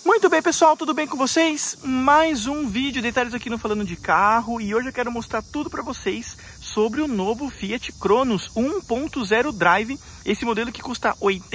Muito bem, pessoal, tudo bem com vocês? Mais um vídeo, detalhes aqui no Falando de Carro, e hoje eu quero mostrar tudo para vocês sobre o novo Fiat Cronos 1.0 Drive, esse modelo que custa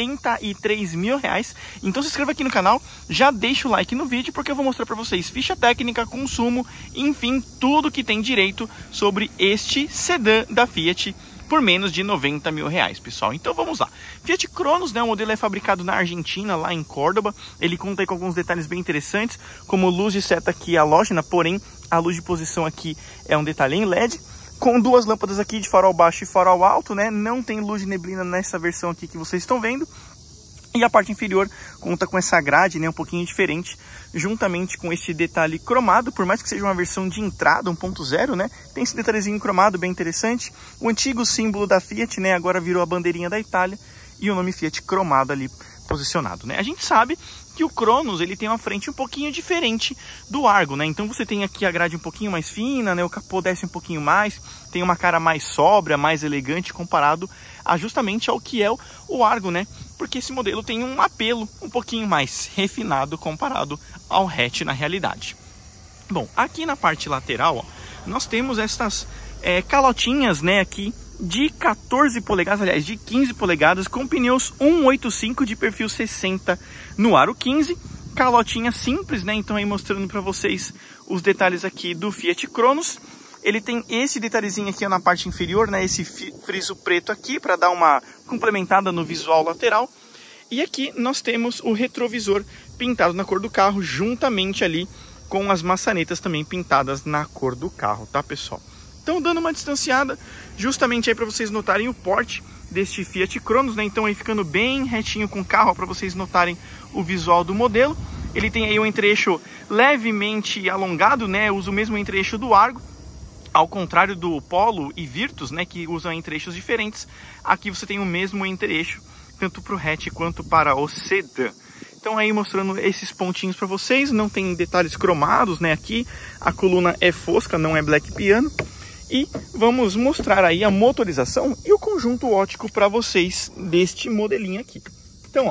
R$83 mil. Então se inscreva aqui no canal, já deixa o like no vídeo, porque eu vou mostrar para vocês ficha técnica, consumo, enfim, tudo que tem direito sobre este sedã da Fiat por menos de R$90 mil, pessoal. Então vamos lá. Fiat Cronos, né, o modelo é fabricado na Argentina, lá em Córdoba. Ele conta aí com alguns detalhes bem interessantes, como luz de seta aqui halógena, porém a luz de posição aqui é um detalhe em LED, com duas lâmpadas aqui de farol baixo e farol alto, né? Não tem luz de neblina nessa versão aqui que vocês estão vendo. E a parte inferior conta com essa grade, né, um pouquinho diferente, juntamente com este detalhe cromado, por mais que seja uma versão de entrada 1.0, né, tem esse detalhezinho cromado bem interessante. O antigo símbolo da Fiat, né, agora virou a bandeirinha da Itália e o nome Fiat cromado ali posicionado, né. A gente sabe que o Cronos, ele tem uma frente um pouquinho diferente do Argo, né, então você tem aqui a grade um pouquinho mais fina, né, o capô desce um pouquinho mais, tem uma cara mais sóbria, mais elegante comparado a justamente ao que é o Argo, né, porque esse modelo tem um apelo um pouquinho mais refinado comparado ao hatch na realidade. Bom, aqui na parte lateral, ó, nós temos estas calotinhas, né, aqui de 14 polegadas, aliás, de 15 polegadas, com pneus 185 de perfil 60 no aro 15, calotinha simples, né, então aí mostrando para vocês os detalhes aqui do Fiat Cronos. Ele tem esse detalhezinho aqui na parte inferior, né, esse friso preto aqui para dar uma complementada no visual lateral. E aqui nós temos o retrovisor pintado na cor do carro, juntamente ali com as maçanetas também pintadas na cor do carro, tá, pessoal? Então dando uma distanciada, justamente aí para vocês notarem o porte deste Fiat Cronos, né? Então aí ficando bem retinho com o carro para vocês notarem o visual do modelo. Ele tem aí um entre-eixo levemente alongado, né? Usa o mesmo entre-eixo do Argo. Ao contrário do Polo e Virtus, né, que usam entre-eixos diferentes, aqui você tem o mesmo entre-eixo, tanto para o hatch quanto para o sedã. Então aí mostrando esses pontinhos para vocês, não tem detalhes cromados, né, aqui a coluna é fosca, não é black piano. E vamos mostrar aí a motorização e o conjunto óptico para vocês deste modelinho aqui. Então,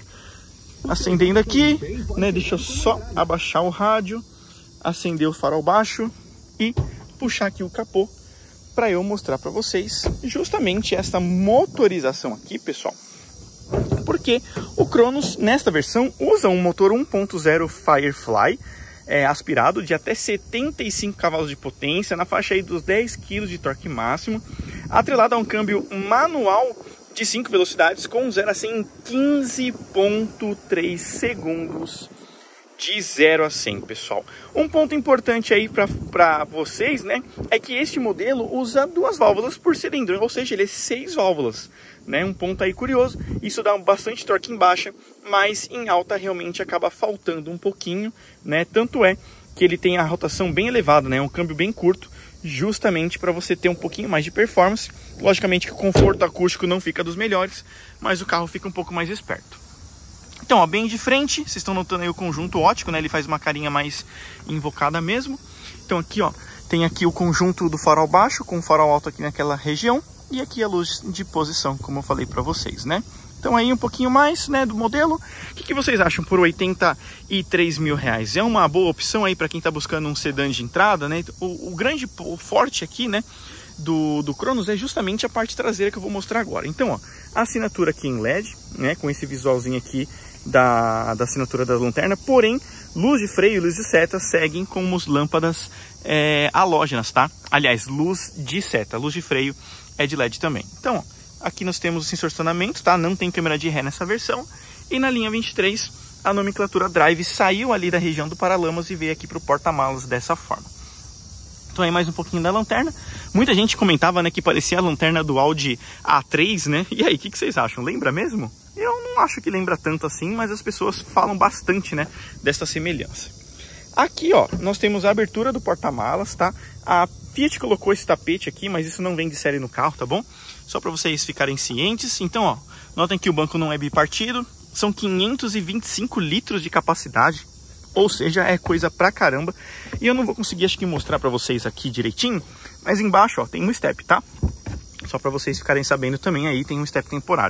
ó, acendendo aqui, né, deixa eu só abaixar o rádio, acender o farol baixo e puxar aqui o capô para eu mostrar para vocês justamente essa motorização aqui, pessoal. Porque o Cronos, nesta versão, usa um motor 1.0 Firefly aspirado de até 75 cavalos de potência, na faixa aí dos 10 kg de torque máximo, atrelado a um câmbio manual de 5 velocidades com 0 a 100 em 15.3 segundos. De 0 a 100, pessoal. Um ponto importante aí para vocês, né, é que este modelo usa 2 válvulas por cilindro, ou seja, ele é 6 válvulas, né, um ponto aí curioso. Isso dá bastante torque em baixa, mas em alta realmente acaba faltando um pouquinho, né, tanto é que ele tem a rotação bem elevada, né, um câmbio bem curto, justamente para você ter um pouquinho mais de performance. Logicamente que o conforto acústico não fica dos melhores, mas o carro fica um pouco mais esperto. Então, ó, bem de frente, vocês estão notando aí o conjunto óptico, né? Ele faz uma carinha mais invocada mesmo. Então aqui, ó, tem aqui o conjunto do farol baixo com o farol alto aqui naquela região. E aqui a luz de posição, como eu falei para vocês, né? Então aí um pouquinho mais, né, do modelo. O que vocês acham por R$83 mil? É uma boa opção aí para quem está buscando um sedã de entrada, né? O forte aqui, né, do Cronos é justamente a parte traseira que eu vou mostrar agora. Então, ó, a assinatura aqui em LED, né, com esse visualzinho aqui da assinatura da lanterna, porém luz de freio e luz de seta seguem como as lâmpadas halógenas, tá? Aliás, luz de seta, luz de freio é de LED também. Então, ó, aqui nós temos o sensor de estacionamento, tá? Não tem câmera de ré nessa versão. E na linha 23, a nomenclatura Drive saiu ali da região do paralamas e veio aqui para o porta-malas dessa forma. Então aí mais um pouquinho da lanterna. Muita gente comentava, né, que parecia a lanterna do Audi A3, né? E aí, o que vocês acham? Lembra mesmo? Eu não acho que lembra tanto assim, mas as pessoas falam bastante, né, dessa semelhança. Aqui, ó, nós temos a abertura do porta-malas, tá? A Fiat colocou esse tapete aqui, mas isso não vem de série no carro, tá bom? Só para vocês ficarem cientes. Então, ó, notem que o banco não é bipartido. São 525 litros de capacidade. Ou seja, é coisa pra caramba. E eu não vou conseguir, acho que, mostrar pra vocês aqui direitinho. Mas embaixo, ó, tem um step, tá? Só pra vocês ficarem sabendo também, aí tem um step temporário.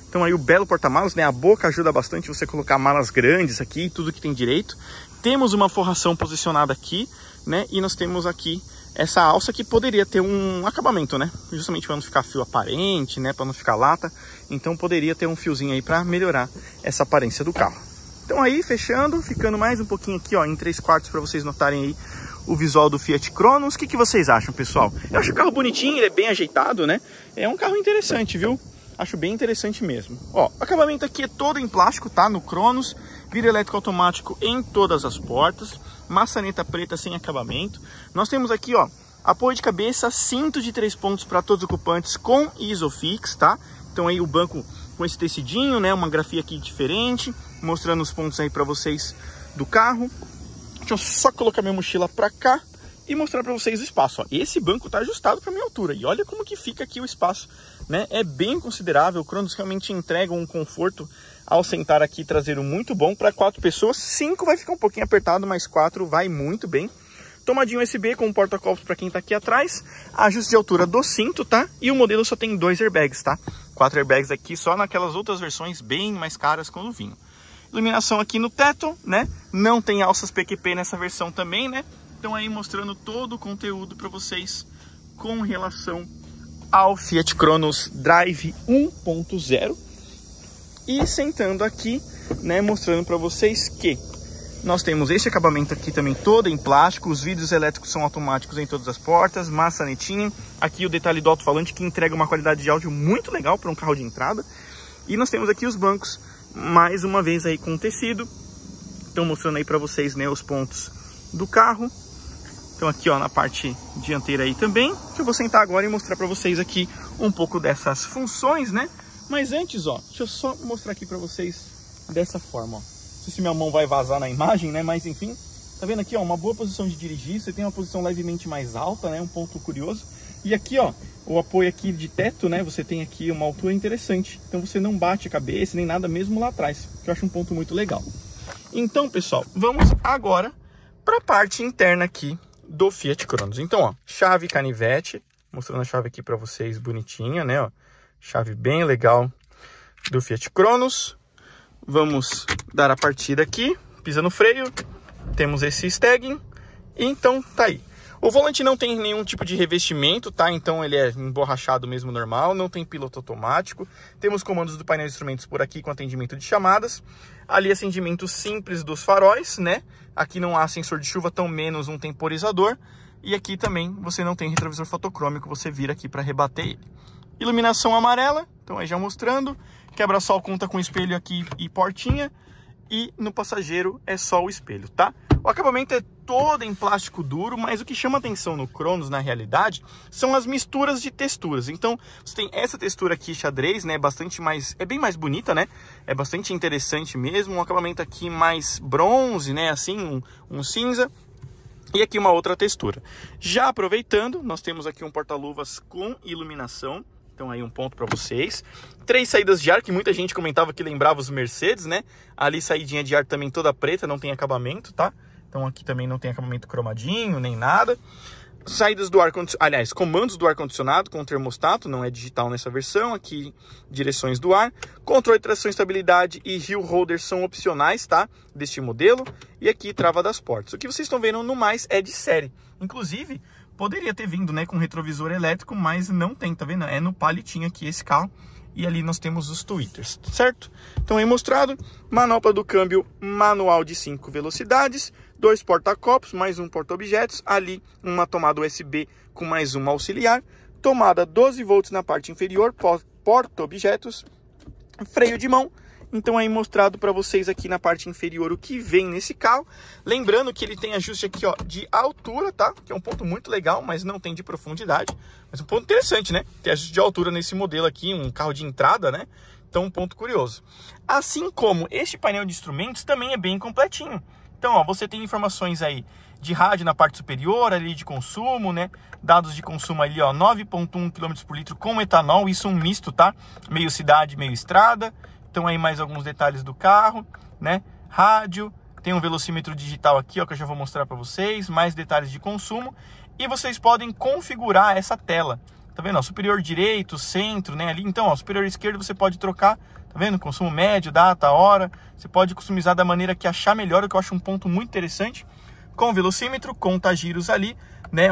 Então aí o belo porta-malas, né? A boca ajuda bastante você colocar malas grandes aqui, tudo que tem direito. Temos uma forração posicionada aqui, né? E nós temos aqui essa alça que poderia ter um acabamento, né? Justamente para não ficar fio aparente, né? Para não ficar lata. Então poderia ter um fiozinho aí para melhorar essa aparência do carro. Então aí, fechando, ficando mais um pouquinho aqui, ó, em 3/4 para vocês notarem aí o visual do Fiat Cronos. O que vocês acham, pessoal? Eu acho o carro bonitinho, ele é bem ajeitado, né? É um carro interessante, viu? Acho bem interessante mesmo. Ó, o acabamento aqui é todo em plástico, tá? No Cronos, vidro elétrico automático em todas as portas, maçaneta preta sem acabamento. Nós temos aqui, ó, apoio de cabeça, cinto de 3 pontos para todos os ocupantes com Isofix, tá? Então aí o banco com esse tecidinho, né? Uma grafia aqui diferente, mostrando os pontos aí para vocês do carro. Deixa eu só colocar minha mochila para cá e mostrar para vocês o espaço. Ó, esse banco tá ajustado para minha altura e olha como que fica aqui o espaço, né? É bem considerável. O Cronos realmente entrega um conforto ao sentar aqui traseiro muito bom para 4 pessoas. 5 vai ficar um pouquinho apertado, mas 4 vai muito bem. Tomadinho USB com porta-copos para quem tá aqui atrás. Ajuste de altura do cinto, tá? E o modelo só tem 2 airbags, tá? 4 airbags aqui só naquelas outras versões bem mais caras quando vinham. Iluminação aqui no teto, né? Não tem alças PQP nessa versão também, né? Então aí mostrando todo o conteúdo para vocês com relação ao Fiat Cronos Drive 1.0. E sentando aqui, né, mostrando para vocês que nós temos esse acabamento aqui também todo em plástico, os vidros elétricos são automáticos em todas as portas, maçanetinha, aqui o detalhe do alto-falante que entrega uma qualidade de áudio muito legal para um carro de entrada. E nós temos aqui os bancos, mais uma vez aí com tecido. Então mostrando aí para vocês, né, os pontos do carro. Então aqui, ó, na parte dianteira aí também, que eu vou sentar agora e mostrar para vocês aqui um pouco dessas funções, né? Mas antes, ó, deixa eu só mostrar aqui para vocês dessa forma, ó. Não sei se minha mão vai vazar na imagem, né? Mas enfim, tá vendo aqui, ó, uma boa posição de dirigir. Você tem uma posição levemente mais alta, né? Um ponto curioso. E aqui, ó, o apoio aqui de teto, né? Você tem aqui uma altura interessante. Então você não bate a cabeça nem nada mesmo lá atrás, que eu acho um ponto muito legal. Então, pessoal, vamos agora para a parte interna aqui do Fiat Cronos. Então, ó, chave canivete, mostrando a chave aqui para vocês bonitinha, né, ó. Chave bem legal do Fiat Cronos. Vamos dar a partida aqui, pisa no freio, temos esse stegging, então tá aí. O volante não tem nenhum tipo de revestimento, tá? Então ele é emborrachado mesmo normal, não tem piloto automático. Temos comandos do painel de instrumentos por aqui com atendimento de chamadas. Ali acendimento simples dos faróis, né? Aqui não há sensor de chuva, tão menos um temporizador. E aqui também você não tem retrovisor fotocrômico, você vira aqui para rebater ele. Iluminação amarela, então aí já mostrando. Quebra-sol conta com espelho aqui e portinha. E no passageiro é só o espelho, tá? O acabamento é todo em plástico duro, mas o que chama atenção no Cronos, na realidade, são as misturas de texturas. Então, você tem essa textura aqui, xadrez, né? Bastante mais... é bem mais bonita, né? É bastante interessante mesmo. Um acabamento aqui mais bronze, né? Assim, um cinza. E aqui uma outra textura. Já aproveitando, nós temos aqui um porta-luvas com iluminação. Então aí um ponto para vocês. 3 saídas de ar, que muita gente comentava que lembrava os Mercedes, né? Ali saidinha de ar também toda preta, não tem acabamento, tá? Então aqui também não tem acabamento cromadinho, nem nada. Saídas do ar-condicionado, aliás, comandos do ar-condicionado com termostato, não é digital nessa versão. Aqui, direções do ar. Controle de tração e estabilidade e hill holder são opcionais, tá? Deste modelo. E aqui, trava das portas. O que vocês estão vendo no mais é de série. Inclusive, poderia ter vindo, né, com retrovisor elétrico, mas não tem, tá vendo? É no palitinho aqui esse carro. E ali nós temos os tweeters, certo? Então aí mostrado, manopla do câmbio manual de 5 velocidades, 2 porta-copos, mais um porta-objetos, ali uma tomada USB com mais uma auxiliar, tomada 12 volts na parte inferior, porta-objetos, freio de mão. Então aí mostrado para vocês aqui na parte inferior o que vem nesse carro. Lembrando que ele tem ajuste aqui, ó, de altura, tá? Que é um ponto muito legal, mas não tem de profundidade. Mas um ponto interessante, né? Tem ajuste de altura nesse modelo aqui, um carro de entrada, né? Então um ponto curioso. Assim como este painel de instrumentos também é bem completinho. Então, ó, você tem informações aí de rádio na parte superior, ali de consumo, né? Dados de consumo ali, ó, 9,1 km por litro com etanol. Isso um misto, tá? Meio cidade, meio estrada. Então aí mais alguns detalhes do carro, né? Rádio, tem um velocímetro digital aqui, ó, que eu já vou mostrar para vocês, mais detalhes de consumo. E vocês podem configurar essa tela. tá vendo? Ó, superior direito, centro, né? Ali, então, ó, superior esquerdo você pode trocar, tá vendo? Consumo médio, data, hora. Você pode customizar da maneira que achar melhor, o que eu acho um ponto muito interessante. Com velocímetro, conta-giros ali, né?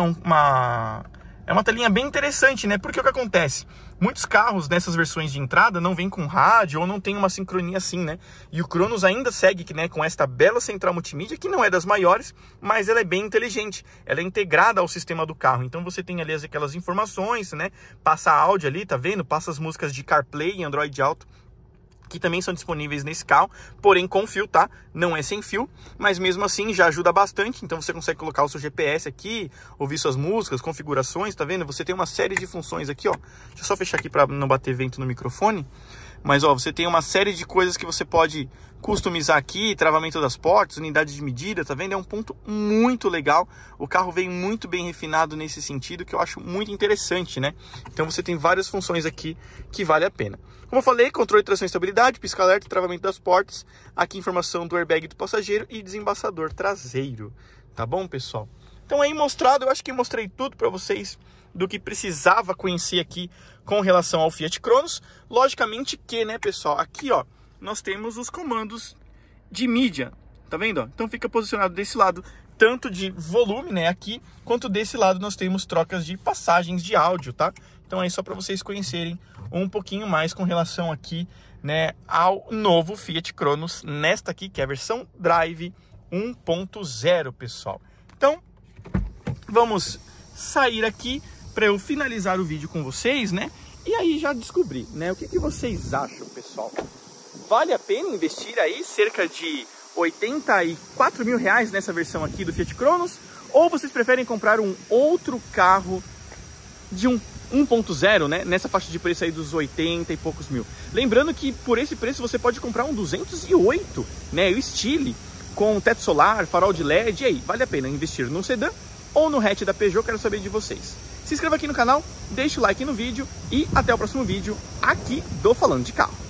É uma telinha bem interessante, né? Porque o que acontece? Muitos carros nessas versões de entrada não vêm com rádio ou não tem uma sincronia assim, né? E o Cronos ainda segue, né, com esta bela central multimídia, que não é das maiores, mas ela é bem inteligente. Ela é integrada ao sistema do carro. Então você tem ali aquelas informações, né? Passa áudio ali, tá vendo? Passa as músicas de CarPlay e Android Auto, que também são disponíveis nesse carro, porém com fio, tá? Não é sem fio, mas mesmo assim já ajuda bastante. Então você consegue colocar o seu GPS aqui, ouvir suas músicas, configurações, tá vendo? Você tem uma série de funções aqui, ó. Deixa eu só fechar aqui para não bater vento no microfone. Mas, ó, você tem uma série de coisas que você pode customizar aqui, travamento das portas, unidade de medida, tá vendo? É um ponto muito legal. O carro vem muito bem refinado nesse sentido, que eu acho muito interessante, né? Então você tem várias funções aqui que vale a pena. Como eu falei, controle de tração e estabilidade, pisca-alerta, travamento das portas, aqui informação do airbag do passageiro e desembaçador traseiro. Tá bom, pessoal? Então aí mostrado, eu acho que mostrei tudo para vocês do que precisava conhecer aqui com relação ao Fiat Cronos. Logicamente que, né, pessoal, aqui, ó, nós temos os comandos de mídia, tá vendo? Ó? Então fica posicionado desse lado, tanto de volume, né, aqui, quanto desse lado nós temos trocas de passagens de áudio, tá? Então aí só para vocês conhecerem um pouquinho mais com relação aqui, né, ao novo Fiat Cronos, nesta aqui, que é a versão Drive 1.0, pessoal. Então, vamos sair aqui para eu finalizar o vídeo com vocês, né? E aí já descobrir, né? O que vocês acham, pessoal? Vale a pena investir aí cerca de 84 mil reais nessa versão aqui do Fiat Cronos? Ou vocês preferem comprar um outro carro de 1.0, né? Nessa faixa de preço aí dos 80 e poucos mil. Lembrando que por esse preço você pode comprar um 208, né? O Stile, com teto solar, farol de LED. E aí, vale a pena investir num sedã ou no hatch da Peugeot? Quero saber de vocês. Se inscreva aqui no canal, deixe o like no vídeo e até o próximo vídeo aqui do Falando de Carro.